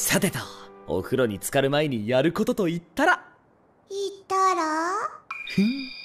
さてと、お風呂に浸かる前にやることと言ったら言ったらふん